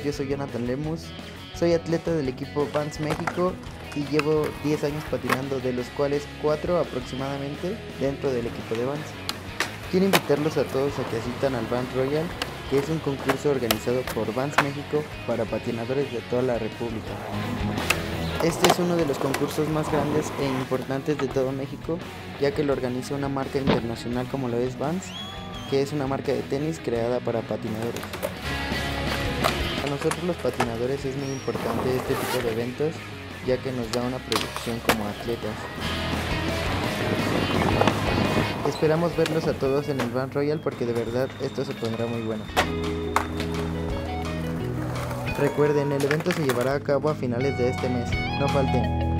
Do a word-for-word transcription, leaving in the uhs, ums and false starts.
yo soy Jonathan Lemus, soy atleta del equipo Vans México y llevo diez años patinando, de los cuales cuatro aproximadamente dentro del equipo de Vans. Quiero invitarlos a todos a que asistan al Vans Royal, que es un concurso organizado por Vans México para patinadores de toda la República. Este es uno de los concursos más grandes e importantes de todo México, ya que lo organiza una marca internacional como lo es Vans, que es una marca de tenis creada para patinadores. A nosotros los patinadores es muy importante este tipo de eventos, ya que nos da una proyección como atletas. Esperamos verlos a todos en el Vans Royal porque de verdad esto se pondrá muy bueno. Recuerden, el evento se llevará a cabo a finales de este mes, no falten.